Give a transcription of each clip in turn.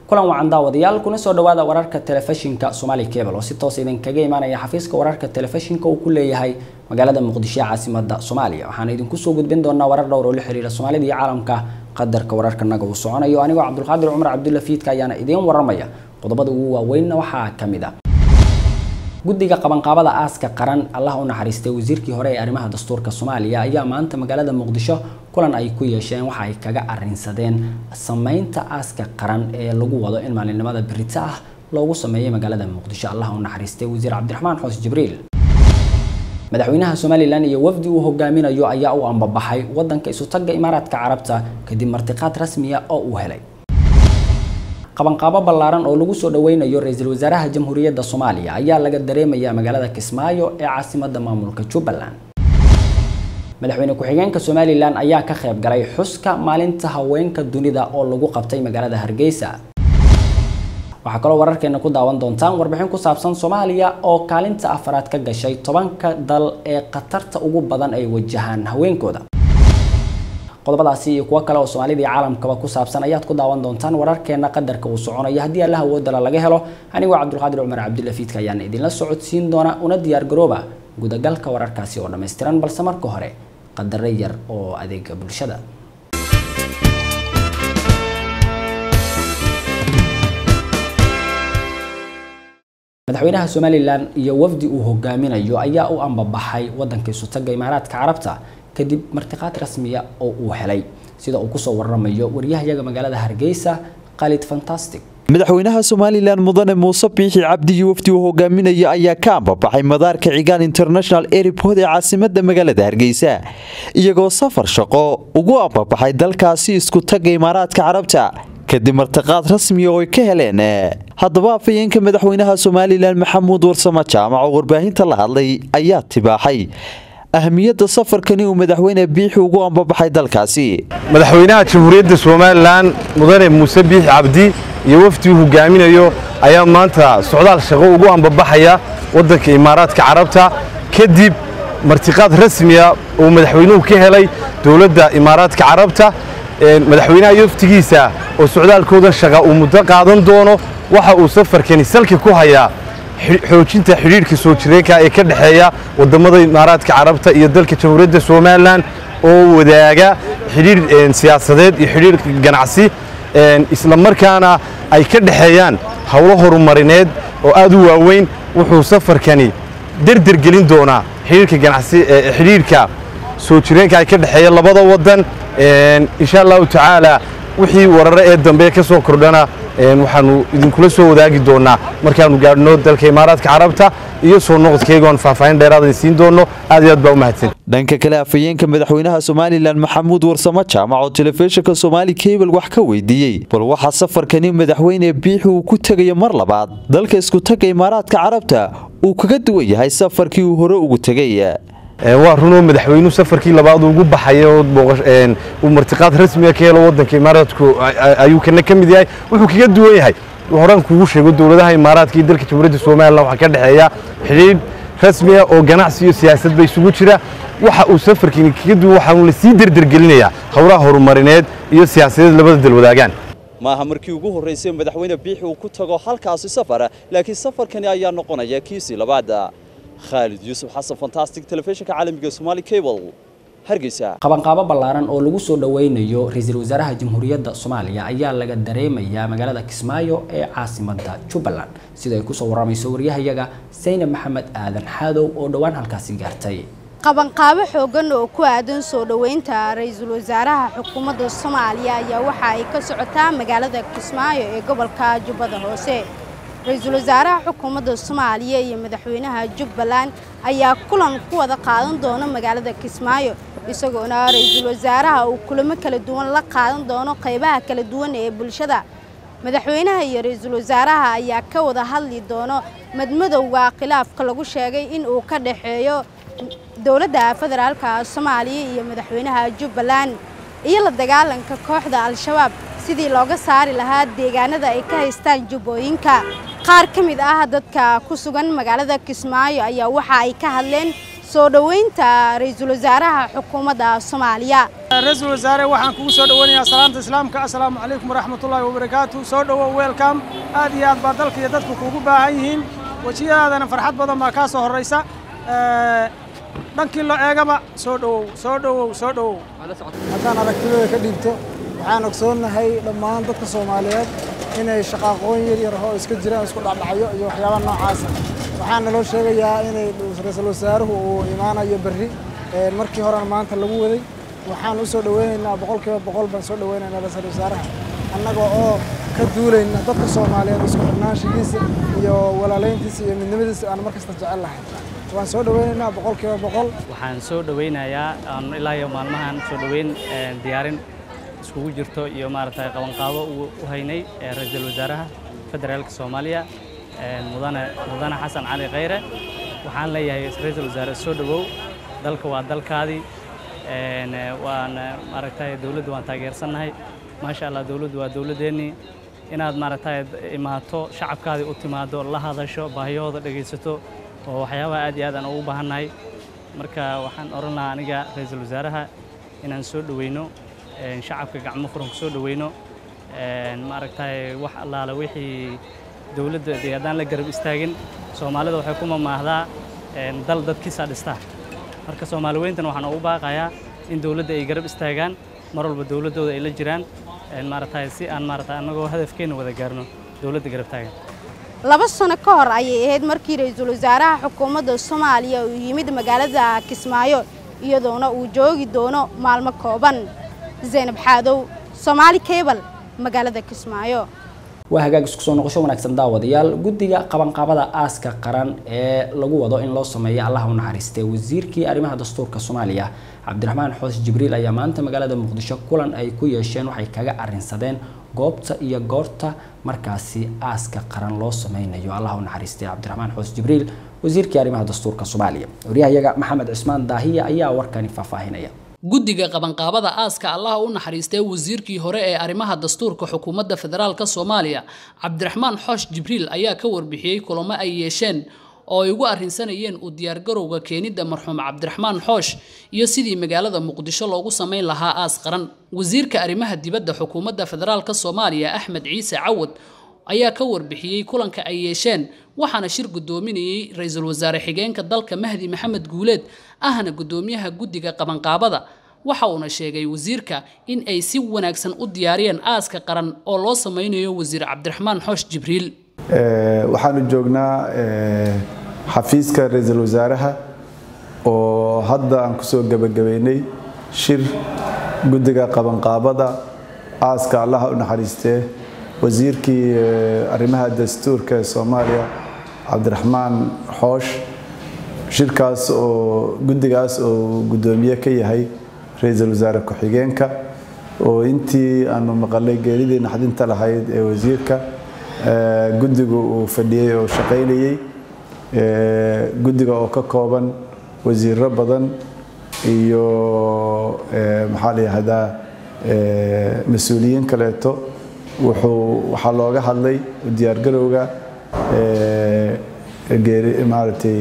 kulan wacan daawadayaal kuna soo dhawaada wararka telefishinka Somali Cable oo si toos idin kaga imaanaya xafiiska wararka telefishinka uu ku leeyahay magaalada Muqdisho caasimadda Soomaaliya. Waxaan idinku soo gudbin doonaa warar dhowr oo la xiriira Soomaalida iyo caalamka qadarka wararka naga uu soconayo anigoo Cabdulqaadir Umar Cabdulla Fiidka ayaana idin waramaya. Qodobada ugu waaweyn waxaa kamid ah guddiga qabanqaabada aaska qaran Allah u naxariistay wasiirkii hore ee arrimaha dastuurka Soomaaliya ayaa maanta magaalada Muqdisho kulan ay ku yeesheen waxa ay kaga arrinsadeen sameynta aaska qaran ee lagu wado in maalinimada berita ah loogu sameeyo magaalada Muqdisho. Allah u naxariistay wasiir Cabdiraxmaan Xoos Jibriil madaxweynaha Somaliland iyo wafdi uu hogaaminayo ayaa u ambabaxay wadanka isu tagga Imaaraadka Carabta kadib martiqaad rasmi ah oo uu helay. qabanqaabo ballaaran oo lagu soo dhaweynayo ra'iisul wasaaraha jamhuuriyadda Soomaaliya ayaa laga dareemayaa magaalada Kismaayo ee caasimadda maamulka Jubbaland. madaxweyne ku-xigeenka Somaliland ayaa ka qayb galay xuska maalinta haweenka dunida oo lagu qabtay magaalada Hargeysa. waxa kale wararkeena ku daawan doontaan warbixin ku saabsan Soomaaliya oo kaalinta afraad ka gashay 10 dal ee qatarta ugu badan ay wajahaan haweenkooda. qodobadaasi iyo kuwa kale oo Soomaalida iyo caalamkaba ku saabsan ayaad ku daawan doontaan wararkeena qadarka uu soconayo haddii Allah awood laga helo. anigoo Cabdulqaadir Umar Cabdulla Fiidka ayaan idinla socodsiin doona una diyaar garooba gudagalka wararkaasi oo dhameystiran balse marka hore qadar yar oo adeega bulshada. madaxweynaha Somaliland iyo wafdi uu hogaaminayo ayaa u ambabaxay wadanka isu tagga Imaaraadka Carabta kadib martiqaad rasmi ah oo uu helay sida uu ku soo waramayo wariyaha magaalada Hargeysa Khalid Fantastic. madaxweynaha Somaliland mudane Muuse Biixi Cabdi wafdi uu hogaaminayo ayaa ka ambabaxay madaarka Cigaan International Airport ee caasimadda magaalada Hargeysa iyagoo safar shaqo ugu ambabaxay dalkaasi isku tagga Imaaraadka Carabta kadib martiqaad rasmi ah oo ay ka heleen. haddaba afayeenka madaxweynaha Somaliland Maxamuud Warsame Jaamac oo warbaahinta la hadlay ayaa tibaaxay أهمية سفر كني ومدحوين بيحي وقوم ببحي دالكاسي مدحوينها جمهورية سوماليلاند مدن موسى بيحي عبدي يوفتي وهجامين أيو أيام مانتا سعودال شغو وقوم ببحيا ودك إمارات كعربتا كدب مرتقات رسمية ومدحوينه كهلي دولة إمارات كعربتا مدحوينها يوفتي جيسا وسعودال كودا شغو ومدقادن دونو waxa uu safarkani salka ku hayaa xoojinta xiriirka soo jireeka ee ka dhaxeeya wadamada Imaaraadka Carabta iyo dalka Jamhuuriyadda Soomaaliland oo wadaaga xiriir siyaasadeed iyo xiriir ganacsi isla markaana ay ka dhaxeeyaan hawlo horumarineed oo aad u waaweyn. wuxuu safarkani dardar gelin doonaa xiriirka ganacsi xiriirka soo jireeka ay ka dhaxeeya labada wadan insha Allah ta'ala wixii warar ee dambe ka soo kordhana waxaanu idinkula soo wadaagi doonaa markaanu gaadhno dalka Imaaraadka Carabta iyo soo noqodkeegoon faahfaahin dheeraad ah siin doono. aad iyo aad baa u mahadsan. dhanka kale afayeenka madaxweynaha Somaliland Maxamuud Warsame Jaamac oo telefishinka Somali Cable wax ka weydiiyay bal waxa safarkani madaxweyne Biixi uu ku tagay mar labaad dalka isku tagga Imaaraadka Carabta uu kaga duwan yahay safarkii uu hore ugu tagay. waa runo madaxweynuhu safarkii labaad ugu baxay oo martiqaad rasmi ah ka helo wadanka Imaaraadku ayuu kana kamid yahay. wuxuu kaga duwan yahay horaan kugu sheego dawladaha Imaaraadka iyo dalka Jamhuuriyadda Soomaaliland waxa ka dhaxeeya xiriir rasmi ah oo ganacsi iyo siyaasad bay isugu jira. waxa uu safarkani kaga duwan waxa uu la sii dardar gelinayaa hawlaha horumarineed iyo siyaasadeed labada dal wadaagaan. maaha markii ugu horeysay madaxweyne Biixi uu ku tago halkaasi safar laakiin safarkani ayaa noqonaya kiisi labaad. خالد يوسف حسن فانتاستيك تلفزيون عالمي Somali Cable Hargeysa. qabanqaabo ballaaran oo lagu soo dhaweynayo ra'iisul wasaaraha jamhuuriyadda Soomaaliya ayaa laga dareemayaa magaalada Kismaayo ee caasimadda Jubbaland sida ay ku soo waramayso wariyaha Zainab Maxamed Aadan Xadow oo dhawaan halkaasi gaartay. qabanqaabo xoogan oo ku aadan soo dhaweynta ra'iisul wasaaraha xukuumadda Soomaaliya ayaa waxa ay ka socotaa magaalada Kismaayo ee gobolka Jubbada Hoose. ra'iisul wasaaraha xukuumadda Soomaaliya iyo madaxweynaha Jubbaland ayaa kulan ku wada qaadan doona magaalada Kismaayo isagoo ra'iisul wasaaraha uu kulamo kala duwan la qaadan doono qaybaha kala duwan ee bulshada. madaxweynaha iyo ra'iisul wasaaraha ayaa ka wada hadli doono madmadowga khilaafka lagu sheegay in uu ka dhaxeeyo dawladda federaalka Soomaaliya iyo madaxweynaha Jubbaland iyo la dagaalanka kooxda Al-Shabaab sidii looga saari lahaa deegaanada ay ka haystaan jubbooyinka. qaar ka mid ah dadka ku sugan magaalada Kismaayo ayaa waxa ay ka hadleen soo dhaweynta ra'iisul wasaaraha xukuumadda Soomaaliya. Ra'iisul wasaare waxaan kugu soo dhaweynayaa salaanta islaamka. Assalaamu calaykum waraxmatullaahi wabarakaatuh. Soo dhawow welcome. aad iyo aad baa dalka iyo dadku kugu baahan yihiin. Wajiyaadana farxad badan baa ka soo horeysa. dhankii loo eegaba soo dhawow. haddaan aragtidooda ka dhigto waxaan ogsoonahay dhammaan dadka Soomaaliyeed inay shaqaqooyin yar oo iska jiraan isku dhacdhacyo iyo waxyaabo noocaas ah. waxaan naloo sheegayaa inay ra'iisul wasaaruhu uu imaanayo berri markii hore maanta lagu waday. waxaan u soo dhaweynaynaa 100% baan soo dhaweynaynaa ra'iisul wasaaraha annaga oo ka duulayna dadka Soomaaliyeed isku xirnaanshigiisa iyo walaalayntiisa iyo midnimadiisa aan markasta jecel lahay. waan soo dhaweynaynaa 100%. waxaan soo dhaweynayaa ilaa iyo maalmahan soo dhaweyn diyaarin iskugu jirto iyo maaragtay qabanqaabo u haynay ra'iisul wasaaraha federaalka Soomaaliya mudane Xasan Cali Khayre. waxaan leeyahay ra'iisul wasaare soo dhawow dalka waa dalkaadii waan maaragtay dawladdu waan taageersanahay maasha Allah dawladdu waa dawladeennii inaad maaragtay imaato shacabkaadii u timaado la hadasho baahiyooda dhageysato oo waxyaabaha aad iyo aad aan ugu baahannahay. marka waxaan oran lahaa aniga ra'iisul wasaaraha inaan soo dhaweyno shacabka gacmo furan ku soo dhaweyno maaragtay wax allaala wixii dawladda haddaan la garab istaagin Soomaalida waxay ku mamaahdaa dal dadkiisa dhistaa. marka Soomaali weyntan waxaan ugu baaqayaa in dawladda ay garab istaagaan mar walba dawladooda ay la jiraan maaragtay si aan maaragtay anagoo hadafkeena wada gaarno dawladda garab taagan. 2 sano ka hor ayay ahayd markii ra'iisul wasaaraha xukuumadda Soomaaliya uu yimid magaalada Kismaayo iyadoona uu joogi doono maalmo kooban. Zainab Xaadow, Somali Cable, magaalada Kismaayo. waa hagaag isku soo noqosho wanaagsan daawadayaal. guddiga qabanqaabada aaska qaran ee lagu wado in loo sameeyo Allah u naxariistay wasiirkii arrimaha dastuurka Soomaaliya Cabdiraxmaan Xoos Jibriil ayaa maanta magaalada Muqdisho kulan ay ku yeesheen waxay kaga arrinsadeen goobta iyo goorta markaasi aaska qaran loo sameynayo Allah u naxariistay Cabdiraxmaan Xoos Jibriil wasiirkii arrimaha dastuurka Soomaaliya. wariyahayaga Maxamed Cismaan Daahiye ayaa warkani faahfaahinaya. guddiga qabanqaabada aaska Allah u naxariistay wasiirkii hore ee arrimaha dastuurka xukuumadda federaalka Soomaaliya Cabdiraxmaan Xoos Jibriil ayaa ka warbixiyay kulamo ay yeesheen oo ay ugu arrinsanayeen u diyaar garowga keenida marxuum Cabdiraxmaan Xoos iyo sidii magaalada Muqdisho loogu sameyn lahaa aas qaran. wasiirka arrimaha dibadda xukuumadda federaalka Soomaaliya Axmed Ciise Cawad ayaa ka warbixiyay kulanka ay yeesheen waxaana shir gudoominayay ra'iisul wasaare xigeenka dalka Mahdi Maxamed Guuleed ahna gudoomiyaha guddiga qabanqaabada. waxa uu sheegay wasiirka in ay si wanaagsan u diyaariyeen aaska qaran oo loo sameynayo wasiir Cabdiraxmaan Xoos Jibriil. waxaanu joognaa xafiiska ra'iisul wasaaraha oo hadda aan ku soo gabagabeynay shir guddiga qabanqaabada aaska Allah u naxariistay wasiirkii arrimaha dastuurka Soomaaliya Cabdiraxmaan Xoos. shirkaas oo guddigaas oo gudoomiye ka yahay ra'iisul wasaare ku xigeenka oo intii aanu maqalay geeridii naxdinta lahayd ee wasiirka guddigu uu fadhiyay oo shaqaynayay guddiga oo ka kooban wasiirro badan iyo maxaa la yiraahdaa mas'uuliyiin kaleeto waxaa looga hadlay diyaar garowga maaragtay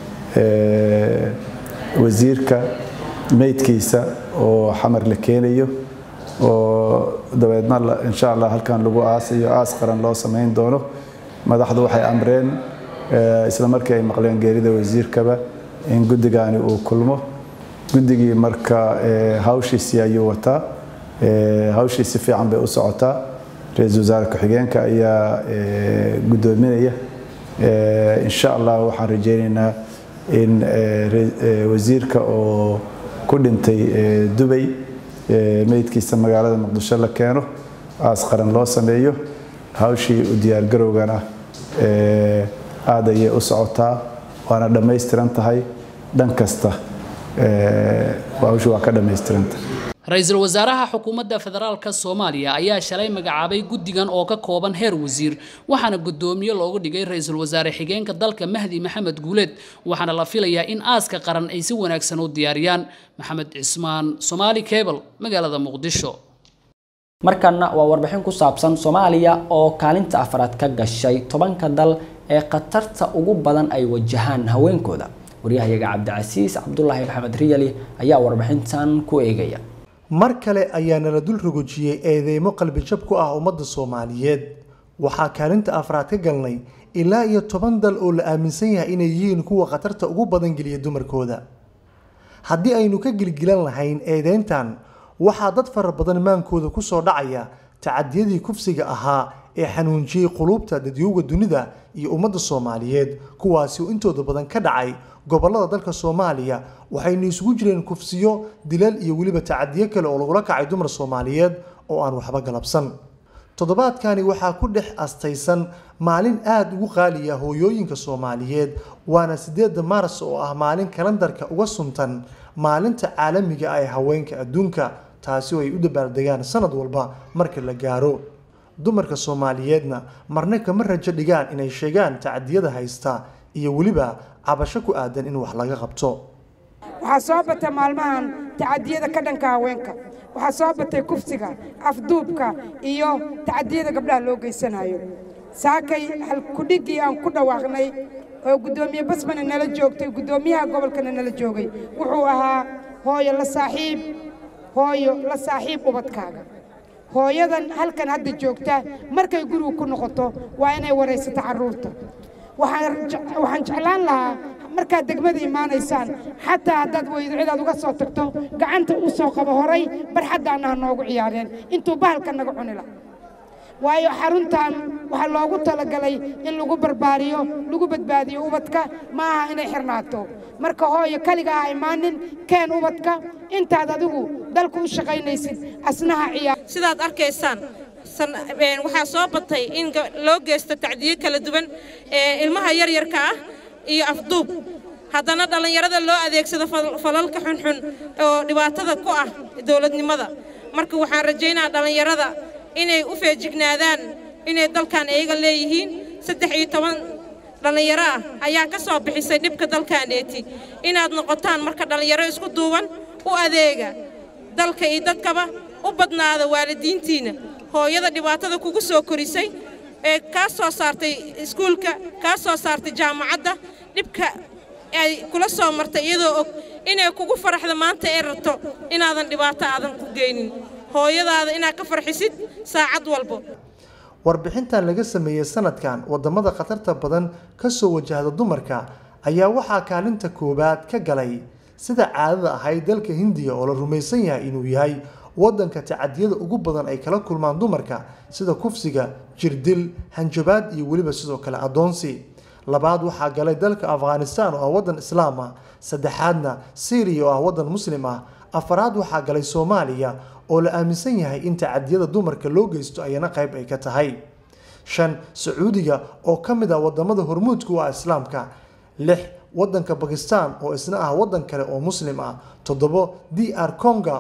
wasiirka meydkiisa oo xamar la keenayo oo dabeedna insha Allah halkan lagu aasayo aas qaran loo sameyn doono. madaxdu waxay amreen isla markii ay maqleen geerida wasiirkaba in guddigaani uu kulmo. guddigii marka hawshiisii ayuu wataa hawshiisi fiican bay u socotaa. ra'iisul wasaare ku xigeenka ayaa gudoominaya insha Allah waxaan rajeynaynaa in wasiirka oo ku dhintay Dubai meydkiisa magaalada Muqdisho la keeno aas qaran loo sameeyo. hawshii u diyaar garowgana aad ayay u socotaa waana dhameystiran tahay dhan kasta hawshu waa ka dhameystirantahay. ra'iisul wasaaraha xukuumadda federaalka Soomaaliya ayaa shalay magacaabay guddigan oo ka kooban heer wasiir waxaana gudoomiye loogu dhigay ra'iisul wasaare xigeenka dalka Mahdi Maxamed Guuleed waxaana la filayaa in aaska qaran ay si wanaagsan u diyaariyaan. Maxamed Cismaan, Somali Cable, magaalada Muqdisho. markana waa warbixin ku saabsan Soomaaliya oo kaalinta afraad ka gashay 10ka dal ee qatarta ugu badan ay wajahaan haweenkooda. wariyahayaga Cabdicasiis Cabdullaahi Maxamed Riyali ayaa warbixintan ku eegaya. mar kale ayaa nala dul rogojiyay eedeymo qalbi jab ku ah ummadda Soomaaliyeed waxaa kaalinta afraad ka galnay ilaa iyo 10 dal oo la aaminsan yahay inay yihiin kuwa khatarta ugu badan geliya dumarkooda haddii aynu ka gilgilan lahayn eedeyntan waxaa dad fara badan maankooda ku soo dhacaya tacadiyadii kufsiga ahaa ee xanuunjiyay qulubta dadyowga dunida iyo ummadda Soomaaliyeed kuwaasi oo intooda badan ka dhacay gobolada dalka Soomaaliya waxayna isugu jireen kufsiyo dilal iyo waliba tacadiyo kale oo lagula kacay dumar Soomaaliyeed oo aan waxba galabsan toddobaadkani waxaa ku dhex astaysan maalin aad ugu qaali ah hooyooyinka Soomaaliyeed waana 8 Maars oo ah maalin kalendarka uga suntan maalinta caalamiga ah ee haweenka adduunka taasi oo ay u dabaaldegaan sanad walba marka la gaaro dumarka Soomaaliyeedna marna kama rajo dhigaan inay sheegaan tacadiyada haysta iyo waliba cabasho ku aadan in wax laga qabto waxaa soo batay maalmahan tacadiyada ka dhanka haweenka waxaa soo batay kufsiga afduubka iyo tacadiyada gabdhaha loo geysanayo saakay hal ku dhigii aan ku dhawaaqnay oo gudoomiye basmana nala joogtay gudoomiyaha gobolkana nala joogay wuxuu ahaa hooyo la saaxiib ubadkaaga hooyadan halkan hadda joogta markay guriga ku noqoto waa inay wareysato carruurta waxaan jeclaan lahaa markaad degmada imaanaysaan xataa haddaad weydo cidaad uga soo tagto gacanta u soo qabo horay barxaddaana ha noogu ciyaareen intuu bahalka naga cuni lahaa waayo xaruntan waxaa loogu talagalay in lagu barbaariyo lagu badbaadiyo ubadka ma aha inay xirnaato marka hooyo kaliga ha imaanin keen ubadka intaad adigu dalku u shaqaynaysid asnaha ciyaar sidaad arkaysaan waxaa soo batay in loo geysto tacdiyo kala duwan ilmaha yaryarka ah iyo afduub haddana dhalinyarada loo adeegsado falalka xunxun oo dhibaatada ku ah dawladnimada marka waxaan rajaynayaa dhalinyarada inay u feejignaadaan inay dalkan ayaga leeyihiin 13 dhalinyaro ah ayaa ka soo bixisay dhibka dalkaaneeti inaad noqotaan marka dhalinyaro isku duuban u adeega dalka iyo dadkaba u badnaada waalidiintiina hooyada dhibaatada kugu soo korisay ee ka soo saartay iskuulka ka soo saartay jaamacadda dhibka ay kula soo martay iyadoo og inay kugu faraxdo maanta ee rabto inaadan dhibaato aadan ku geynin hooyadaada inaad ka farxisid saacad walba warbixintan laga sameeyay sanadkan wadamada khatarta badan ka soo wajahda dumarka ayaa waxaa kaalinta koobaad ka galay sida caadada ahayd dalka Hindiya oo la rumaysan yahay inuu yahay wadanka tacadiyada ugu badan ay kala kulmaan dumarka sida kufsiga jirdil hanjabaad iyo waliba sidoo kale adoonsi labaad waxaa galay dalka Afghanistan oo wadan islaam ah saddexaadna Syria oo wadan muslim ah afraad waxaa galay Soomaaliya oo la aaminsan yahay in tacadiyada dumarka loo geysto ayana qayb ay ka tahay 5 Sacuudiga oo kamid ah wadamada hormuudka u ah islaamka 6 wadanka Pakistan oo isna ah wadan kale oo muslim ah 7 DR Congo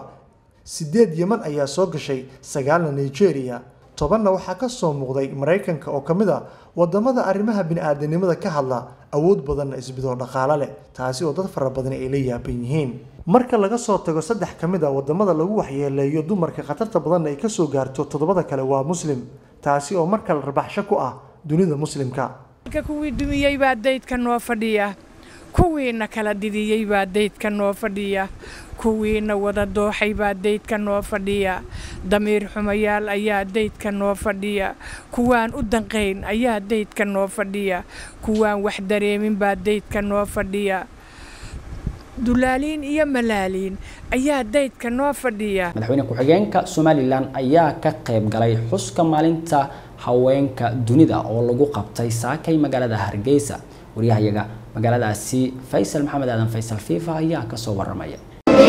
8 Yemen ayaa soo gashay 9 Nigeria 10 waxaa ka soo muuqday Mareykanka oo kamid ah wadamada arrimaha bini'aadanimada ka hadla awood badan isbedel dhaqaale leh taasi oo dad fara badan ay la yaaban yihiin marka laga soo tago 3 kamid ah wadamada lagu waxyeeleeyo dumarka khatarta badan ay ka soo gaarto 7 kale waa muslim taasi oo marka la rabaxsho ku ah dunida muslimka kuwii dumiyay baa daydka noo fadhiya kuwiina kala didiyay baa daydka noo fadhiya kuwiina wada dooxay baa daydka noo fadhiya damiir xumayaal ayaa daydka noo fadhiya kuwaan u danqayn ayaa daydka noo fadhiya kuwaan wax dareemin baa daydka noo fadhiya dulaaliin iyo malaaliin ayaa daydka noo fadhiya madaxweyne ku-xigeenka Somaliland ayaa ka qayb galay xuska maalinta haweenka dunida oo lagu qabtay saakay magaalada Hargeysa wariyahayaga magaaladaasi Faysal Maxamed Aadan Faysal Fifa ayaa ka soo waramaya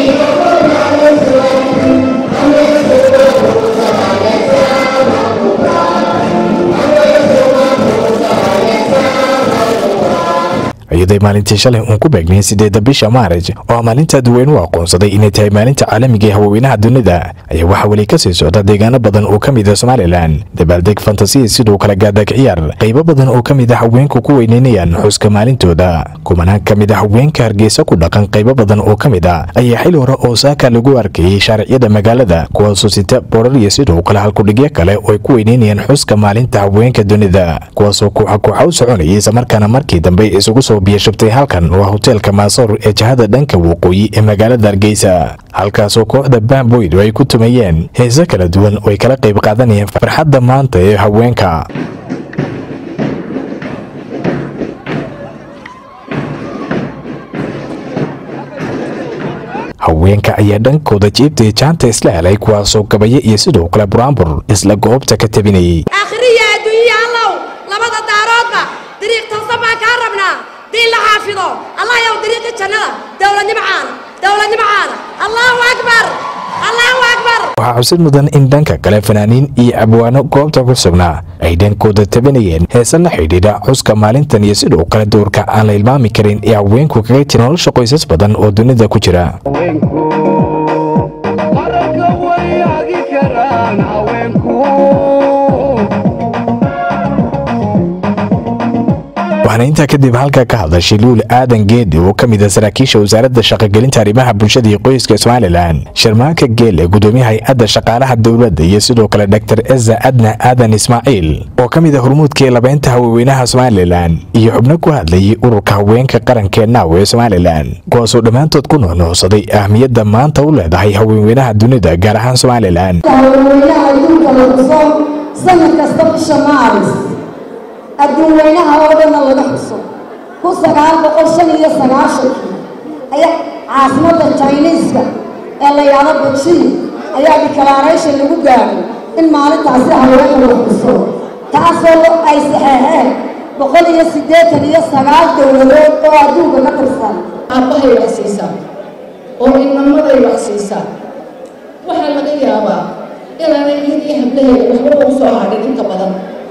iyadoo maalintii shalay uu ku beegnay 8 bisha Maarch oo maalinta dadweynuhu aqoonsaday inay tahay maalinta caalamiga ah haweenaha dunida ayaa waxa wali ka sii socda deegaano badan oo kamid ah Somaliland dabaaldeg fantasi sidoo kale gaadag ciyaar qaybo badan oo kamid ah haweenku ku weyneynayaan xuska maalintooda kumanaan kamid ah haweenka Hargeysa ku dhaqan qaybo badan oo kamid ah ayaa xil hore oo saaka lagu arkay sharciyada magaalada kuwaasoo sita boorar iyo sidoo kale halkudhigyo kale oo ay ku weyneynayaan xuska maalinta haweenka dunida kuwaasoo ku soconayay markaana markii dambe isugu soo shubtay halkan waa hoteelka Maasoor ee jihada dhanka waqooyi ee magaalada Hargeysa halkaas oo kooxda Bamboyd ay ku tumayeen heeso kala duwan oo ay kala qayb qaadanayeen farxadda maanta ee haweenka haweenka ayaa dhankooda jeebtay jaanta isla helay kuwaasoo gabayo iyo sidoo kale buraanbur isla goobta ka tabinayay akhriya adduunyo allow labada daaroodba dariiq toosan baan kaa rabnaa diin la xaafido allah yow dariiqi jannada dowladnimo caana allahu akbar waxaa xusid mudan in dhanka kale fanaaniin iyo abwaano goobta ku sugnaa ay dhankooda tabinayeen heesa la xidhiidha xuska maalintan iyo sidoo kale doorka aan la ilmaami karin ee haweenku kaga jira nolosha qoysas badan oo dunida ku jira waxaana intaa kadib halka ka hadashay Luul Aadan Geedi oo ka mid ah saraakiisha wasaaradda shaqo-gelinta arrimaha bulshada iyo qoyska Somaliland Sharmaaka Geel ee gudoomiyaha hay'adda shaqaalaha dawladda iyo sidoo kale Dr. Ezza Adna Aadan Ismaaciil oo ka mid ah hormuudkii labeynta haweenaha Somaliland iyo xubno ku hadlayay ururka haweenka qarankeena ee Somaliland kuwaasoo dhammaantood ku nuuxnuuxsaday ahmiyadda maanta u leedahay haweenaha dunida gaar ahaan Somaliland adduun weynaha oo dhan laga xuso 1995 ayaa caasimada Chinese-ka ee la yiraahdo Beijing ayaa declaration lagu gaaray in maalintaasi haweenka la xuso taasoo ay saxeexeen 189 dowladood oo adduunka ka tirsan aabahay wax siisaa oo inamaday wax siisaa waxaa laga yaabaa inaanay iyadii hablaheeda waxba ugu soo hadhin inta badan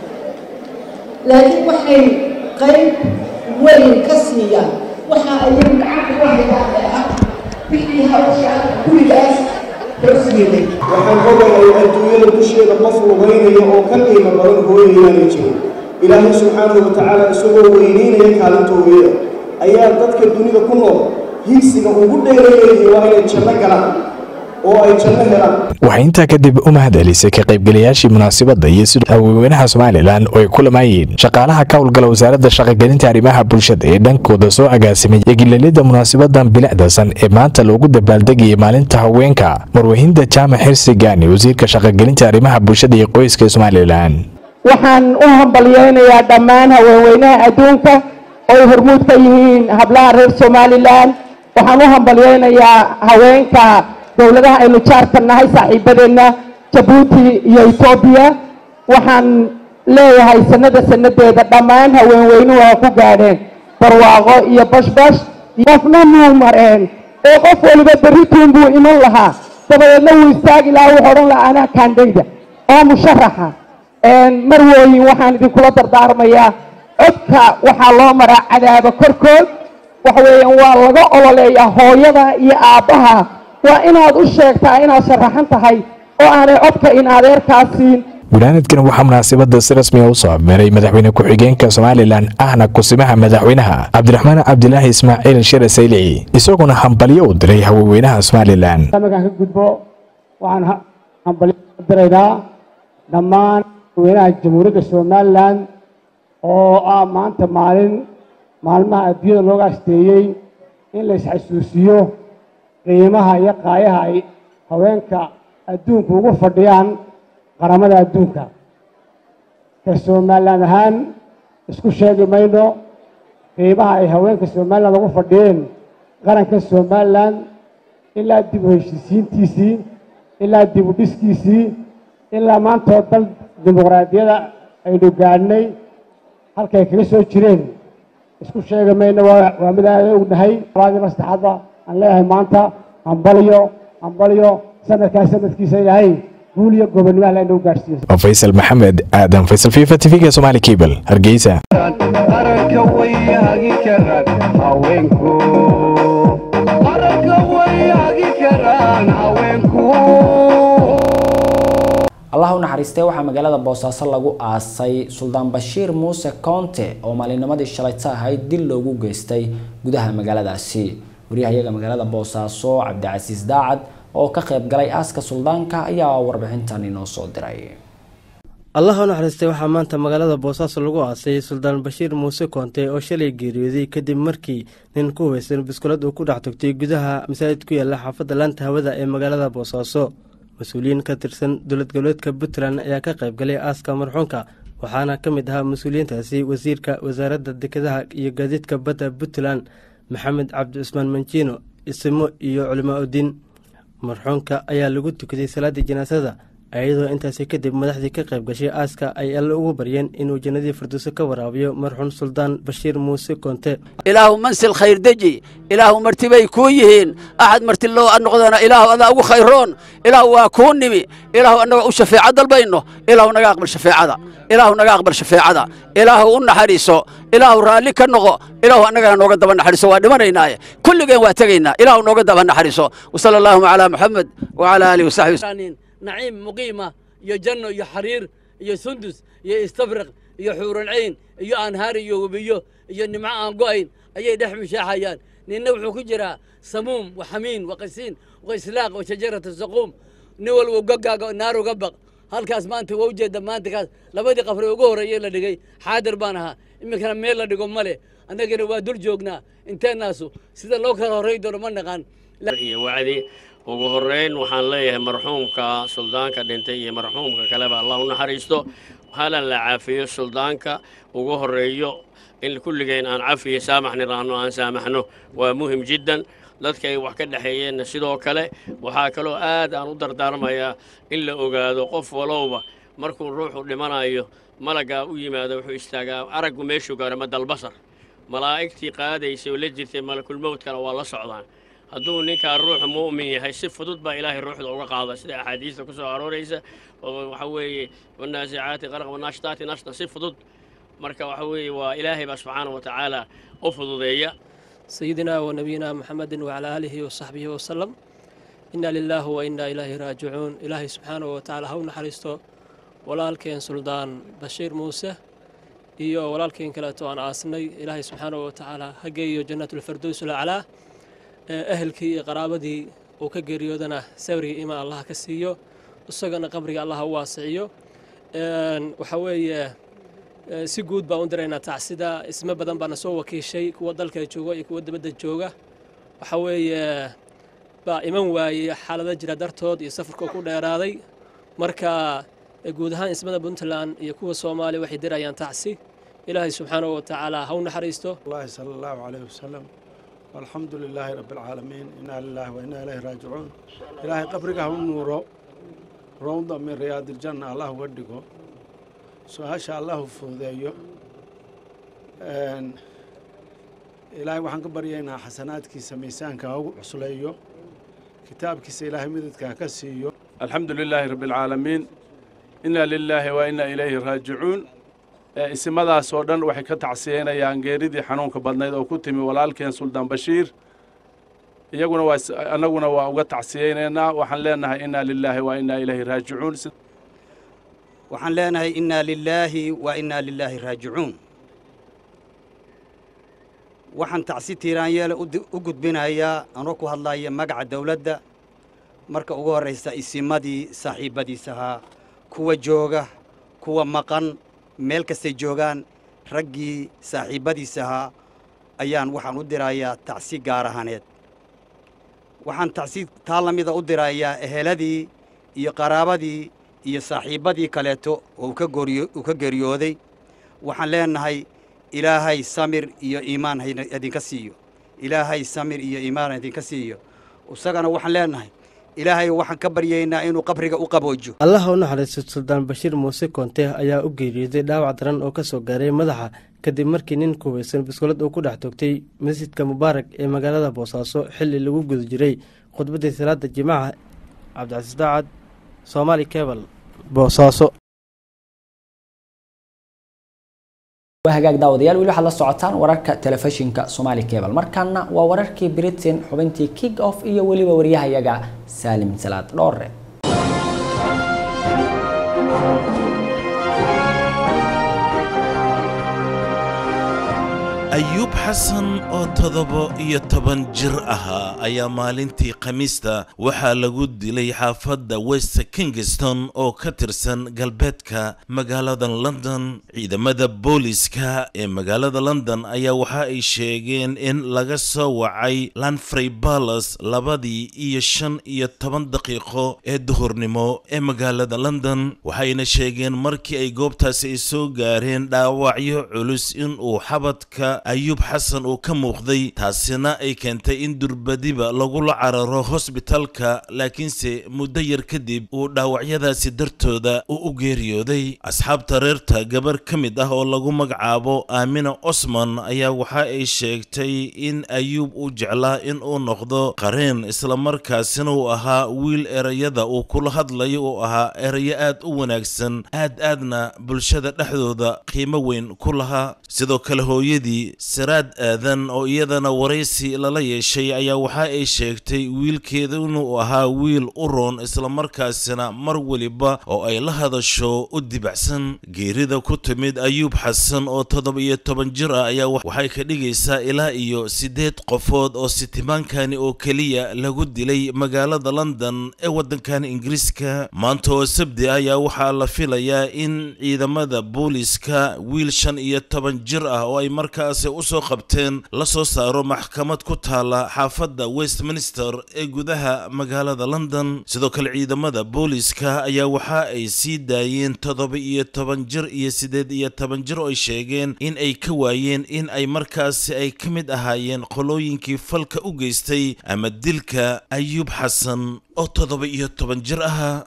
laakiin waxay qayb weyn ka siiyaan waxa ay gacanta ku hayaan bixii hawsha gurigaas hoosteeda waxaan ogahay adduunyada dusheeda qof lugaynaya oo ka qiimo badan hooyayaan jiro ilaahay subxaanahu wa tacaala isagoo weyneynaya kaalintooda ayaa dadka dunida ku nool higsiga ugu dheereeyay waa inay janno galaan oo ay janno helaan waxay intaa kadib u mahadcelisay ka qaybgalayaashii munaasabadda iyo sidoo haweenaha Somaliland oo ay ku lamayeen shaqaalaha ka howlgala wasaaradda shaqo-gelinta arrimaha bulshada ee dhankooda soo agaasimay yegilalida munaasabadan bilicdasan ee maanta loogu dabaaldegayay maalinta haweenka marwahinda Jaamac Xirsi Gaani wasiirka shaqo-gelinta arrimaha bulshada iyo qoyska Somaliland waxaan u hambalyeeynaa dhammaan haweenweynaha adduunka oo hormuud ka yihiin hablaha reer Somaliland waxaan u hambalyeynayaa haweenka dawladaha aynu jaarka nahay saaxiibadeena Djibouti iyo Ethiopia waxaan leeyahay sanadeeda dhammaan haweenweynuhu waa ku gaadheen barwaaqo iyo bashbash qofna muu mareen oo qof waliba berrituun buu iman lahaa dabadeedna wuu istaagi lahaa wuxuu odhan lahaa anaa kaandhayda oo musharaxa marwooyin waxaan idinkula dardaarmayaa codka waxaa loo maraa cadaabo korkood waxa weeyaan waa laga ololeeyaa hooyada iyo aabbaha waa inaad u sheegtaa inaad sharaxan tahay oo aanay codka in adeerkaasiin gudaanadkan waxaa munaasabada si rasmi ah u soo abmeeray madaxweyne ku-xigeenka Somaliland ahna kusimaha madaxweynaha Cabdiraxmaan Cabdilaahi Ismaaciil Shire Saylici isaguna hambalyo u diray haweenaha Somaliland markaan ka gudbo waxaan hambalyo u diraynaa dhammaan haweenaha jamhuuriyadda Somaliland oo maanta maalmaha adduunyada looga asteeyay in la isxasuusiyo qiimaha iyo qaayaha ay haweenka adduunka ugu fadhiyaan qaramada adduunka ka Somaliland ahaan isku sheegi mayno qiimaha ay haweenka Somaliland ugu fadhiyeen qaranka Somaliland ilaa dib u heshiisiintiisii ilaa dib u dhiskiisii ilaa maanta dal dimuqraadiyada aynu gaadhnay halkay kaga soo jireen isku sheegi mayno waa mid aad u ognahay labaadii saddexaadba aan leeyahay maanta hambalyo sanadkiisa ilaahay guul iyo gobonnimo la inuu gaarsiiyo Faisal Maxamed Aadan Faisal FIFA TV Somali Cable Hargeysa qaranka way hagi karaan haweenku Allah u naxariistay waxaa magaalada Boosaaso lagu aasay Suldaan Bashiir Muuse Koonte oo maalinimadii shalayta ahayd dil loogu geystay gudaha magaaladaasi wariyaha magaalada Boosaaso Cabdicasiis Daacad oo ka qayb galay aaska suldaanka ayaa warbixintan inoo soo diray allah u naxariistay waxaa maanta magaalada boosaaso lagu aasay suldaan bashiir muuse koonte oo shalay geeriyooday kadib markii nin ku hubeysan biskulad uu ku dhex togtay gudaha masaajid ku yaala xaafadda laanta hawada ee magaalada boosaaso. mas-uuliyiin ka tirsan dowlad goboleedka puntland ayaa ka qayb galay aaska marxuunka, waxaana ka mid ahaa mas-uuliyiintaasi wasiirka wasaaradda dekedaha iyo gaadiidka badda puntland maxamed cabdi cusmaan manjiino, isimo iyo culimaa udiin. marxuunka ayaa lagu tukaday salaadii janaasada, iyadoo intaasi kadib madaxdii ka qayb gashay aaska ay alle ugu baryeen inuu jannadii firdowso ka waraabiyo marxuun suldaan bashiir muuse koonte. ilaahu mansil khayr deji, ilaahu martibay kuu yihiin, axad marti loo noqdana ilaahu adaa ugu khayroon, ilaahu waa kuu nimi, ilaahu annaga u shafeeco dalbayno, ilaahu naga aqbal shafeecada, ilaahu naga aqbal shafeecada, ilaahu u naxariiso, ilaahu raalli ka noqo, ilaahu annagana nooga daba naxariiso, waa dhimanaynaaye kulligeen waa tegaynaa, ilaahu nooga daba naxariiso. wasala allahu calaa muxamed wacalaa aalihi wasaxbi. نعيم مقيمة يا جنة يا حرير يا سندس يا استبرق يا حور العين يا أنهار يا وبيو يا نمعاء قاين يا دحم شاحيان ننوح كجرا سموم وحمين وقسين وإسلاق وشجرة الزقوم نول وققا نار وقبق هالكاس ما أنت ووجد ما أنت كاس لبدي قفر وقهر يلا دقي حاضر بانها إما كان ميلا دقوم مالي أنا قلوا دول جوجنا انتهى الناسو سيدا لو كانوا ريدوا من نقان وعدي ugu horeyn waxaan leeyahay marxuumka suldaanka dhintay iyo marxuumka kaleba allah u naxariisto, waxaana la caafiyo suldaanka ugu horeeyo in kulligeen aan cafiyo saamaxni raano aan saamaxno waa muhim jiddan. dadka ay wax ka dhaxeeyeen sidoo kale waxaa kaloo aad aan u dardaarmayaa in la ogaado qof walowba markuu ruuxu dhimanayo malaga u yimaado wuxuu istaagaa araggu meeshuu gaaro madalbasar, malaa'igtii qaadaysay oo la jirtay malakul mawtkana waa la socdaan. hadduu ninkaa ruuxu mu'min yahay si fudud baa ilaahay ruuxda uga qaada sida axaadiista ku soo arooraysa, oo waxa weeye wanaasicaati qaraq wanaashtaati nashta si fudud. marka waxa weeye waa ilaahay baa subxaana wa tacaala u fududeeya. سيدنا ونبينا محمد وعلى آله وصحبه وسلم. إنا لله وإنا إليه راجعون. إلهي سبحانه وتعالى هون حريستو walaalkeen suldaan bashiir muuse iyo walaalkeen kaleeto aan aasnay, ilaahay subxaanahu wa tacaala ha geeyo jannaatulfirdows alaclaa. ehelkii iyo qaraabadii uu ka geeriyoodana sawriga imaan allah ka siiyo, isagana qabriga allah u waasiciyo. waxa weeye si guud baan u diraynaa tacsida. isma badan baana soo wakiishay, kuwa dalka jooga iyo kuwa dibadda jooga. waxa weeye baa iman waayey xaalada jira dartood iyo safarkoo ku dheeraaday. marka guud ahaan ismada puntland iyo kuwa soomaaliya waxay dirayaan tacsi. ilaahay subxaanahu wa tacaala ha u naxariisto. allahi sala allahu calayhi wasalam. والحمد لله رب العالمين. إنا لله وإنا إليه راجعون. إلهي قبرك هم نورو روضة من رياض الجنة الله ودقه سوهاشا الله فوذيو. إلهي وحن قبرينا حسنات كي سميسان كهو حصليو كتاب كي سيلاهي مدد كاسيو. الحمد لله رب العالمين. إنا لله وإنا إليه راجعون. isimadaas oo dhan waxay ka tacsiyeynayaan geeridii xanuunka badnayd oo ku timi walaalkeen suldaan bashiir. iyaguna annaguna waa uga tacsiyeynaynaa. waxaan leenahay innaa lilaahi wa innaa ilayhi raajicuun. waxaan leenahay innaa lilaahi wa innaa lilaahi raajicuun. waxaan tacsi tiiraanyeele u gudbinayaa anoo ku hadlaya magaca dawladda. marka ugu horraysa isimadii saaxiibbadiisahaa, kuwa jooga, kuwa maqan, meel kastay joogaan, raggii saaxiibbadiisa ahaa ayaan waxaan u dirayaa tacsi gaar ahaaneed. waxaan tacsi taa la mida u dirayaa eheladii iyo qaraabadii iyo saaxiibbadii kaleeto oo uu ka geeriyooday. waxaan leenahay ilaahay samir iyo iimaan idinka siiyo, ilaahay samir iyo iimaan idinka siiyo. isagana waxaan leenahay ilaahay waxaan ka baryaynaa inuu qabriga u qaboojo. allah u naxariisto suldaan bashiir muuse koonte ayaa u geeriyooday dhaawac daran oo ka soo gaaray madaxa kadib markii nin ku hubeysan biskulad uu ku dhex toogtay masjidka mubaarak ee magaalada boosaaso xilli lagu guda jiray khudbaddii salaada jimcaha. cabdicasiis daacad, Somali Cable, Boosaaso. hagaag daawadayaal weli waxaad la socotaan wararka telefishinka Somali Cable. markaana waa wararkii Britain, xubintii kick off iyo weliba wariyahayaga Salim Salaad Dhoore. ayuub xasan oo 17 jir ahaa ayaa maalintii khamiista waxaa lagu dilay xaafadda West Kingston oo ka tirsan galbeedka magaalada London. ciidamada booliska ee magaalada London ayaa waxa ay sheegeen in laga soo wacay Lanfrey Palace 2:15 daqiiqo ee duhurnimo ee magaalada London, waxayna sheegeen markii ay goobtaasi ay soo gaareen dhaawacyo culus in uu xabadka ayuub xasan uu ka muuqday, taasina ay keentay in durbadiba lagula cararo hosbitaalka, laakiinse muddo yar kadib uu dhaawacyadaasi dartooda u geeriyooday. asxaabta reerta gabar ka mid ah oo lagu magacaabo Aamina Osman ayaa waxa ay sheegtay in ayuub uu jeclaa in uu noqdo qareen, isla markaasina uu ahaa wiil erayada uu kula hadlayo uu ahaa erayo aad u wanaagsan, aadna bulshada dhexdooda qiimo weyn ku lahaa. sidoo kale hooyadii Siraad Aadan oo iyadana waraysi lala yeeshay ayaa waxa ay sheegtay wiilkeeda inuu ahaa wiil u roon, isla markaasina mar waliba oo ay la hadasho u dibacsan. geerida ku timid ayuub xasan oo 17 jir ah ayaa waxay ka dhigaysaa ilaa iyo 8 qofood oo sitimaankani oo kaliya lagu dilay magaalada London ee wadankan Ingiriiska. maanta oo sabti ayaa waxaa la filayaa in ciidamada booliska wiil 15 jir ah oo ay markaasi u soo qabteen la soo saaro maxkamad ku taala xaafadda Westminster ee gudaha magaalada London. sidoo kale ciidamada booliska ayaa waxa ay sii daayeen 17 jir iyo 18 jir oo ay sheegeen in ay ka waayeen in ay markaasi ay ka mid ahaayeen qolooyinkii falka u geystay ama dilka ayuub xasan oo 17 jir ahaa.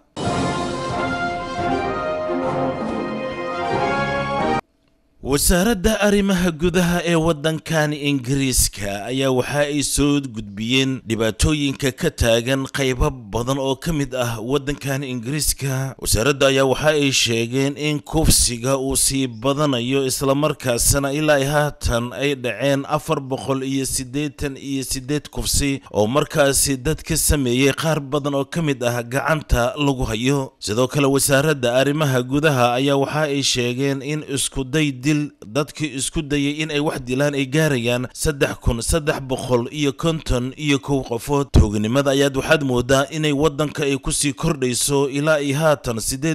wasaaradda arrimaha gudaha ee wadankan Ingiriiska ayaa waxa ay soo gudbiyeen dhibaatooyinka ka taagan qaybo badan oo ka mid ah wadankan Ingiriiska. wasaaradda ayaa waxa ay sheegeen in kufsiga uu sii badanayo, isla markaasna ilaa haatan ay dhaceen 488 kufsi oo markaasi dad ka sameeyay qaar badan oo ka mid ah gacanta lagu hayo. sidoo kale wasaaradda arrimaha gudaha ayaa waxa ay sheegeen in isku day dadkii isku dayay in ay wax dilaan ay gaarayaan 3,351 qofood. tuugnimada ayaad waxaad moodaa inay wadanka ay ku sii kordhayso, ilaa ay haatan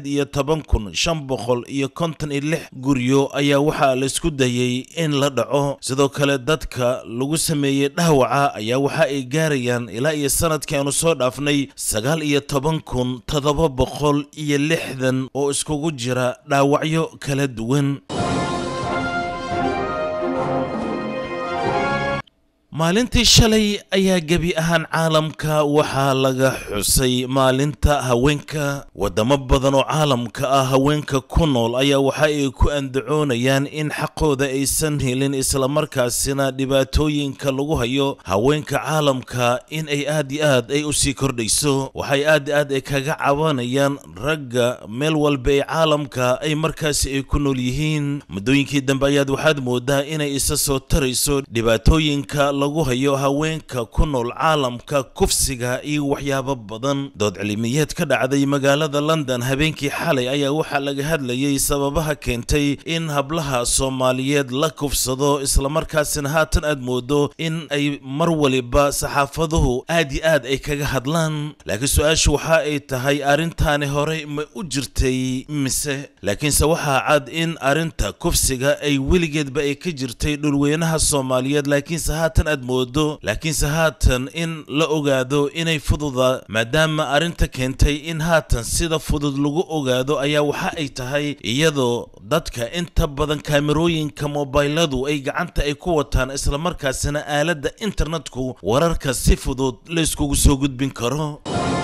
18,556 guryo ayaa waxaa la isku dayay in la dhaco. sidoo kale dadka lagu sameeyey dhaawaca ayaa waxa ay gaarayaan ilaa iyo sanadkii aanu soo dhaafnay 19,760 oo iskugu jira dhaawacyo kala duwan. maalintii shalay ayaa gebi ahaan caalamka waxaa laga xusay maalinta haweenka. wadamo badan oo caalamka ah haweenka ku nool ayaa waxa ay ku andacoonayaan in xaqooda aysan helin, isla markaasina dhibaatooyinka lagu hayo haweenka caalamka in ay aad iyo aad ay u sii kordhayso. waxay aad ay kaga cabanayaan ragga meel walba ee caalamka ay markaasi ay ku nool yihiin. muddooyinkii dambe ayaad waxaad moodaa inay isa soo tarayso dhibaatooyinka lagu hayo haweenka ku nool caalamka, kufsiga iyo waxyaabo badan. dood cilmiyeed ka dhacday magaalada London habeenkii xalay ayaa waxaa laga hadlayay sababaha keentay in hablaha Soomaaliyeed la kufsado, isla markaasina haatan aad moodo in ay mar waliba saxaafaduhu aad iyo aad ay kaga hadlaan. laakiin su-aashu waxa ay tahay arrintaani hore ma u jirtay mise? laakiinse waxaa cad in arrinta kufsiga ay weligeedba ay ka jirtay dhulweynaha Soomaaliyeed, laakiinse haatan in la ogaado inay fududa, maadaama arrinta keentay in haatan sida fudud lagu ogaado ayaa waxa ay tahay iyadoo dadka inta badan kaamirooyinka mobayladu ay gacanta ay ku wataan, isla markaasina aaladda internetku wararka si fudud la iskugu soo gudbin karo.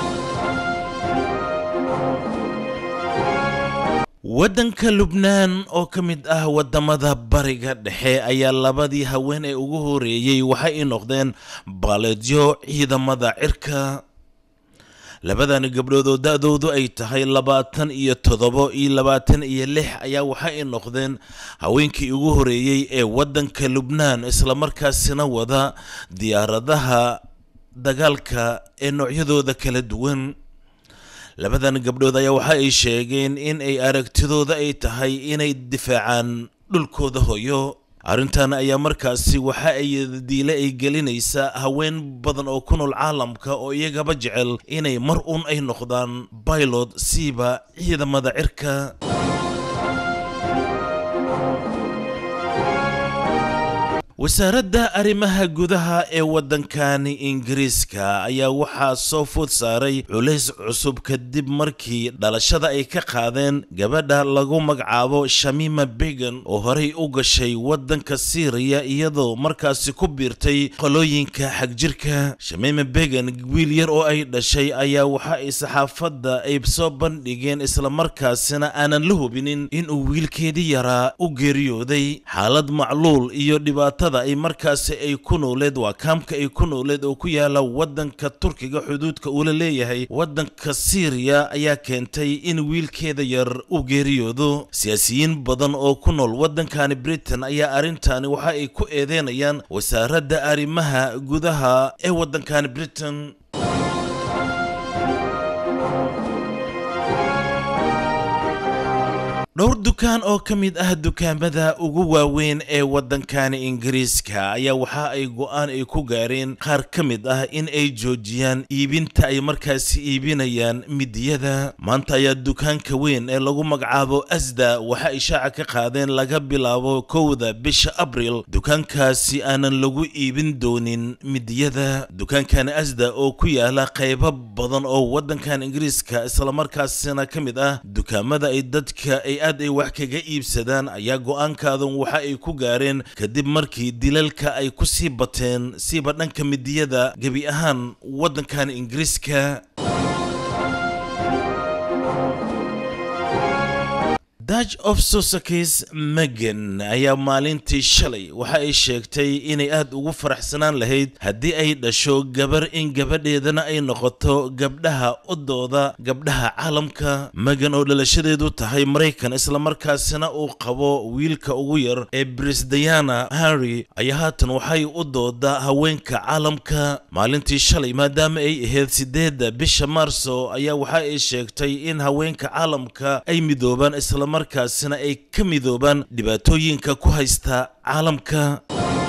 waddanka Lubnaan oo ka mid ah wadamada bariga dhexe ayaa labadii haween ee ugu horeeyay waxa ay noqdeen baaleedyo ciidamada cirka. labadan gabdhood oo da'doodu ay tahay 27 iyo 26 ayaa waxa ay noqdeen haweenkii ugu horeeyay ee waddanka Lubnaan, isla markaasina wada diyaaradaha dagaalka ee noocyadooda kala duwan. labadan gabdhood ayaa waxa ay sheegeen in ay aragtidooda ay tahay inay difaacaan dhulkooda hooyo. arrintan ayaa markaasi waxa ay diile ay gelinaysaa haween badan oo ku nool caalamka oo iyagaba jecel inay mar uun ay noqdaan pilot siiba ciidamada cirka. wasaaradda arrimaha gudaha ee waddankani Ingiriiska ayaa waxaa soo food saaray culays cusub kadib markii dhalashada ay ka qaadeen gabadha lagu magacaabo Shamima Begum oo horey u gashay waddanka Syria iyadoo markaasi ku biirtay qolooyinka xagjirka. Shamima Begum wiil yar oo ay dhashay ayaa waxa ay saxaafadda ay soo bandhigeen isla markaasina aanan la hubinin inuu wiilkeedii yaraa u geeriyooday. xaalad macluul iyo dhibaato ay markaasi ay ku nooleed waa kaamka ay ku nooleed oo ku yaala waddanka Turkiga xuduudka uu la leeyahay waddanka Syria ayaa keentay in wiilkeeda yar u geeriyoodo. siyaasiyiin badan oo ku nool waddankani Britain ayaa arintani waxa ay ku eedeynayaan wasaaradda arrimaha gudaha ee waddankani Britain. dhowr dukaan oo ka mid ah dukaamada ugu waaweyn ee waddankani Ingiriiska ayaa waxa ay go'aan ay ku gaareen qaar ka mid ah in ay joojiyaan iibinta ay markaasi iibinayaan midiyada. maanta ayaa dukaanka weyn ee lagu magacaabo Asda waxa ay shaaca ka qaadeen laga bilaabo 1 bisha Abriil dukaankaasi aanan lagu iibin doonin midiyada. dukaankani Asda oo ku yaala qaybo badan oo waddankan Ingiriiska isla markaasina ka mid ah dukaamada ay dadka ay aad ay wax kaga iibsadaan ayaa go'aankaadan waxa ay ku gaareen kadib markii dilalka ay ku sii bateen siiba dhanka midiyada gebi ahaan waddankan Ingiriiska. Duchess of Sussex Meghan ayaa maalintii shalay waxa ay sheegtay inay aad ugu faraxsanaan lahayd haddii ay dhasho gabar in gabadheedana ay noqoto gabdhaha udooda gabdhaha caalamka. Meghan oo dhalashadeedu tahay Mareykan isla markaasina uu qabo wiilka ugu yar ee Prince Diana Harry ayaa haatan waxay u doodaa haweenka caalamka. maalintii shalay maadaama ay ahayd 8 bisha Maarso ayaa waxa ay sheegtay in haweenka caalamka ay midoobaan isla markaasina ay ka midoobaan dhibaatooyinka ku haysta caalamka.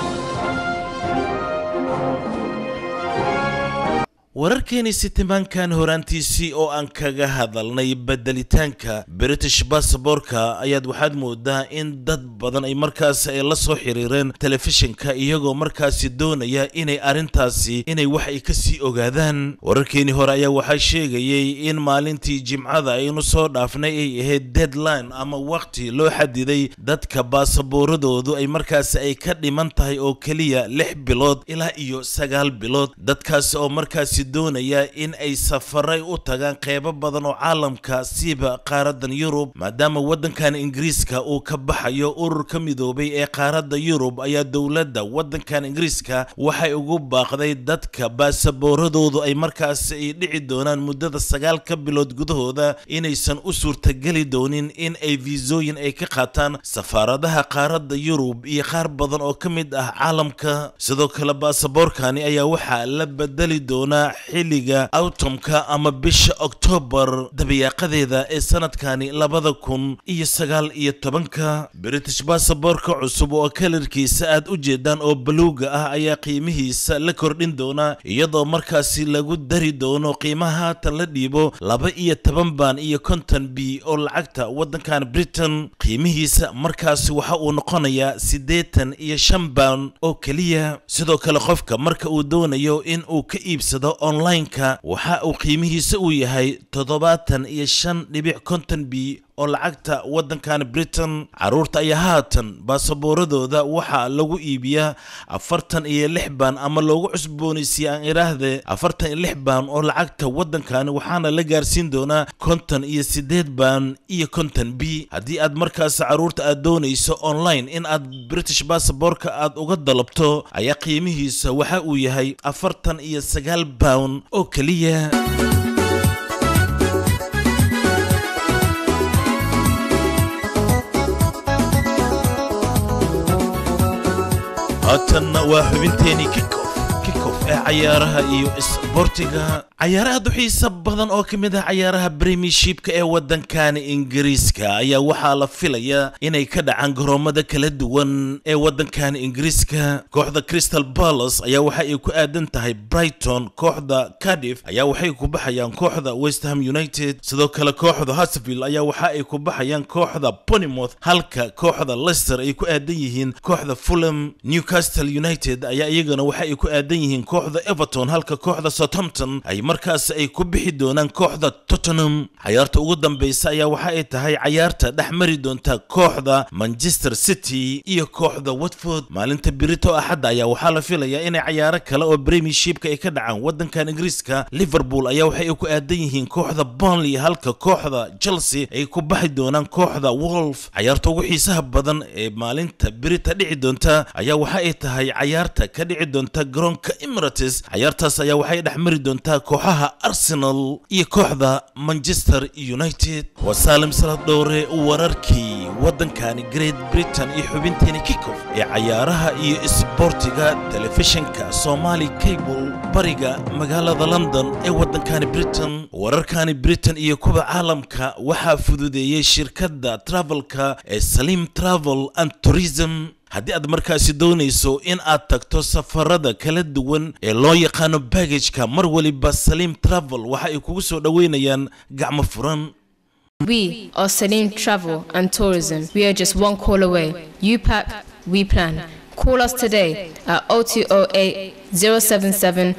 wararkeeni sitimaankan horaantiisii oo aan kaga hadalnay bedelitaanka British passportka ayaad waxaad moodaa in dad badan ay markaas ay la soo xiriireen telefishinka iyagoo markaasi doonaya inay arintaasi inay wax ay ka sii ogaadaan. wararkeeni hore ayaa waxa sheegayay in maalintii Jimcada aynu soo dhaafnay ay ahayd deadline ama waqti loo xadiday dadka baasaboorradoodu ay markaas ay ka dhiman tahay oo kaliya 6 bilood ilaa iyo 9 bilood. dadkaas oo markaasi doonaya in ay safaray u tagaan qaybo badan oo caalamka siiba qaaradan Yurub maadaama waddankan Ingiriiska uu ka baxayo ururka midoobay ee qaaradda Yurub ayaa dawladda waddankan Ingiriiska waxay ugu baaqday dadka baasaboorradoodu ay markaas ay dhici doonaan muddada 9 bilood gudahooda inaysan u suurtageli doonin in ay viisooyin ay ka qaataan safaaradaha qaaradda Yurub iyo qaar badan oo ka mid ah caalamka. sidoo kale baasaboorkani ayaa waxa la bedeli doonaa xilliga autumnka ama bisha October dabiyaaqadeeda ee sanadkani 2019. British passportka cusub oo kalarkiisa aad u jeedaan oo buluuga ah ayaa qiimihiisa la kordhin doona iyadoo markaasi lagu dari doono qiimaha haatan la dhiibo 12 baan iyo 50 b oo lacagta waddankan Britain. qiimihiisa markaasi waxa uu noqonayaa 85 baan oo kaliya. sidoo kale qofka marka uu doonayo in uu ka iibsado online-ka waxa uu qiimihiisa u yahay 75.50 b oo lacagta waddankan Britain. caruurta ayaa haatan baasaboorradooda waxa lagu iibiyaa 46 baan ama loogu cusboonaysiiyay aan iraahde 46 baan oo lacagta waddankan waxaana la gaarsiin doonaa 58 baan iyo 50 b. haddii aad markaas caruurta aad doonayso online in aad British passportka aad uga dalabto ayaa qiimihiisa waxa uu yahay 49 baan oo kaliya. haatanna waa xubinteeni kickoff ee cayaaraha iyo isboortiga. cayaaraha xiisa badan oo kamid ah cayaaraha Premiershipka ee wadankan Ingiriiska ayaa waxaa la filayaa inay ka dhacaan garoomada kala duwan ee wadankan Ingiriiska. Kooxda Crystal Palace ayaa waxa ay ku aadan tahay Brighton, kooxda Cardiff ayaa waxay ku baxayaan kooxda West Ham United, sidoo kale kooxda Huddersfield ayaa waxa ay ku baxayaan kooxda Bournemouth, halka kooxda Leicester ay ku aadan yihiin kooxda Fulham. Newcastle United ayaa iyagana waxa ay ku aadan yihiin kooxda Everton, halka kooxda Southampton ay markaas ay ku bixi doonaan kooxda Tottenham. Ciyaarta ugu dambaysa ayaa waxa ay tahay ciyaarta dhexmari doonta kooxda Manchester City iyo kooxda Watford. Maalinta Berito Axad ayaa waxaa la filayaa inay ciyaaro kale oo Premiershipka ay ka dhacaan wadankan Ingiriiska. Liverpool ayaa waxa ay ku aadan yihiin kooxda Burnley, halka kooxda Chelsea ay ku baxi doonaan kooxda Wolves. ciyaarta ugu xiisaha badan ee maalinta Berito dhici doonta ayaa waxa ay tahay ciyaarta ka dhici doonta garoonka Emirates. ciyaartaas ayaa waxay dhexmari doontaa kooxaha Arsenal iyo kooxda Manchester United. وسالم صلاة دوري وراركي ودنكاني Great Britain iyo xubinteeni Kickoff ee ciyaaraha iyo isboortiga telefishinka Somali Cable bariga magaalada London ee wadankani Britain. wararkani Britain iyo kuba caalamka waxaa fududeeyay shirkadda travelka ee Salim Travel and Tourism. haddii aad markaasi doonayso in aad tagto safarada kala duwan ee loo yaqaano baggage-ka, mar waliba Salim Travel waxa ay kugu soo dhaweynayaan gacmo furan. We are Salim Travel and Tourism. We are just one call away. You pack, we plan. Call us today at 0208 077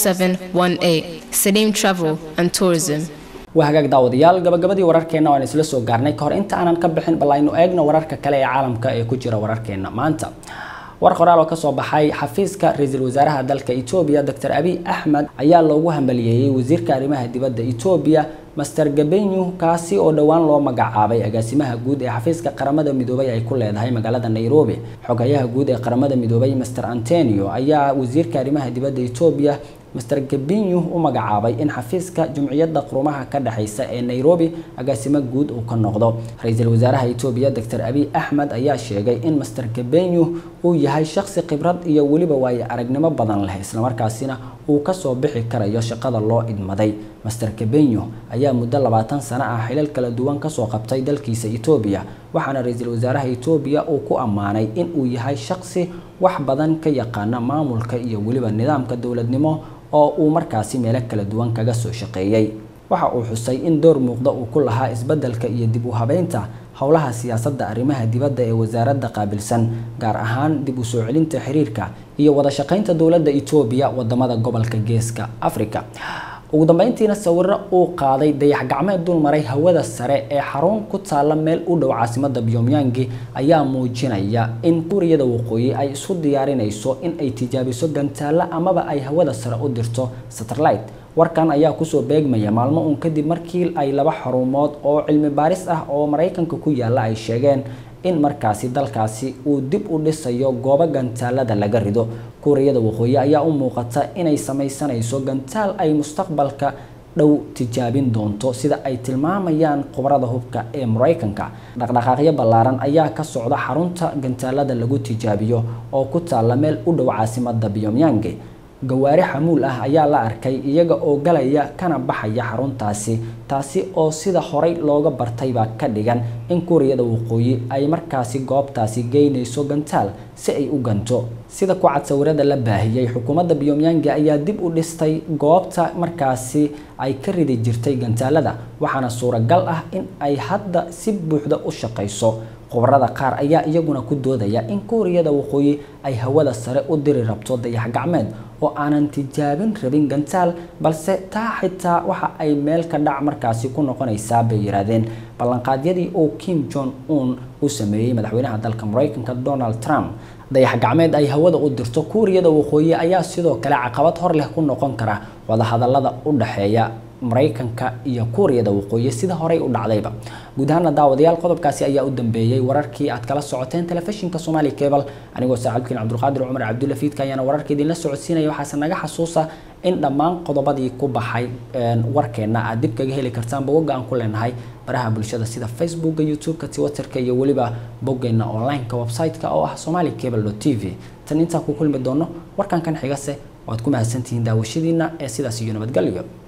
4718. Salim Travel and Tourism. وهاجاك داوديال gabagabadii wararkeena waan isla soo gaarnay ka hor inta aanan ka bixin bal aynu eegno wararka kale ee caalamka ee ku jira wararkeena maanta. war qoraal oo ka soo baxay xafiiska ra'iisul wasaaraha dalka Itoobiya Dr. Abiy Ahmed ayaa loogu hambalyeeyay wasiirka arrimaha dibadda Itoobiya Mr. Gabenyu kaasi oo dhawaan loo magacaabay agaasimaha guud ee xafiiska qaramada midoobay ay ku leedahay magaalada Nairobi. xogayaha guud ee qaramada midoobay Mr. Antonio ayaa wasiirka arrimaha dibadda Itoobiya Mr. Gabenyu u magacaabay in xafiiska jumciyadda qurumaha ka dhaxaysa ee Nairobi agaasimo guud uu ka noqdo. ra'iisul wasaaraha Itoobiya Dr. Abiy Ahmed ayaa sheegay in Mr. Gabenyu uu yahay shakhsi khibrad iyo waliba waayo aragnimo badan leh, isla markaasina uu ka soo bixi karayo shaqada loo idmaday. Mr. Gabenyu ayaa muddo 20 sano ah xilal kala duwan ka soo qabtay dalkiisa Itoobiya, waxaana ra'iisul wasaaraha Itoobiya uu ku amaanay in uu yahay shakhsi wax badan ka yaqaan maamulka iyo waliba nidaamka dawladnimo oo uu markaasi meel kala duwan kaga soo shaqeeyay. waxa uu xusay in door muuqda uu ku lahaa isbeddelka iyo dib u habeynta howlaha siyaasadda arrimaha dibadda ee wasaaradda qaabilsan, gaar ahaan dib u soo celinta xiriirka iyo wada shaqeynta dawladda Itoobiya wadamada gobolka Geeska Afrika. ugu dambeyntiina sawirro uu qaaday dayax gacmeed dul maray hawada sare ee xarun ku taala meel u dhow caasimadda Pyongyang ayaa muujinaya in Kuuriyada Waqooyi ay isu diyaarinayso in ay tijaabiso gantaalo amaba ay hawada sare u dirto satellite. warkan ayaa ku soo beegmaya maalmo uun kadib markii ay laba xarumood oo cilmi baaris ah oo Mareykanka ku yaala ay sheegeen in markaasi dalkaasi uu dib u dhisayo goobo gantaalada laga rido. Kuuriyada Waqooyi ayaa u muuqata inay samaysanayso gantaal ay mustaqbalka dhow tijaabin doonto sida ay tilmaamayaan khubarada hubka ee Mareykanka. dhaqdhaqaaqyo ballaaran ayaa ka socda xarunta gantaalada lagu tijaabiyo oo ku taala meel u dhow caasimadda Pyongyang. gawaari xamuul ah ayaa la arkay iyaga oo galaya kana baxaya xaruntaasi, taasi oo sida horey looga bartay baa ka dhigan in Kuuriyada Waqooyi ay markaasi goobtaasi geynayso gantaal si ay u ganto. sida ku cad sawirada la baahiyay, xukuumadda Pyongyang ayaa dib u dhistay goobta markaasi ay ka ridi jirtay gantaalada, waxaana suuragal ah in ay hadda si buuxda u shaqeyso. khubarada qaar ayaa iyaguna ku doodaya in Kuuriyada Waqooyi ay hawada sare u diri rabto dayax gacmeed oo aanan tijaabin rabin gantaal, balse taa xitaa waxa ay meel ka dhac markaasi ku noqonaysaa bay yiraahdeen ballanqaadyadii oo Kim Jong Un u sameeyay madaxweynaha dalka Mareykanka Donald Trump. dayax gacmeed ay hawada u dirto Kuuriyada Waqooyi ayaa sidoo kale caqabad hor leh ku noqon kara wada hadallada u dhaxeeya Mareykanka iyo Kuuriyada Waqooyi sida horey u dhacdayba. guud ahaan daawadayaal qodobkaasi ayaa u dambeeyay wararkii aad kala socoteen telefishinka Somali Cable. anigoo saaxiibkiin Cabdulqaadir Umar Cabdulla Fiidka ayaana wararka idin la socodsiinaya. waxaa naga xasuusa in dhammaan qodobadii ku baxay warkeena aad dib kaga heli kartaan bogga aan ku leenahay baraha bulshada sida Facebook, YouTube, Twitter iyo waliba boggeena online-ka website-ka oo ah somalicable.tv. tan inta ku kulmi doono warkan kan xigase waad ku mahadsantihiin daawashadiina ee sidaas iyo nabadgelyo.